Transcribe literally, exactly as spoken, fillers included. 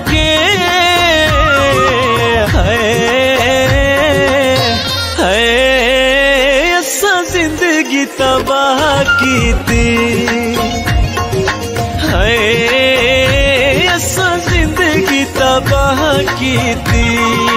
के है असा जिंदगी तबाह की थी, है असा जिंदगी तबाह की थी।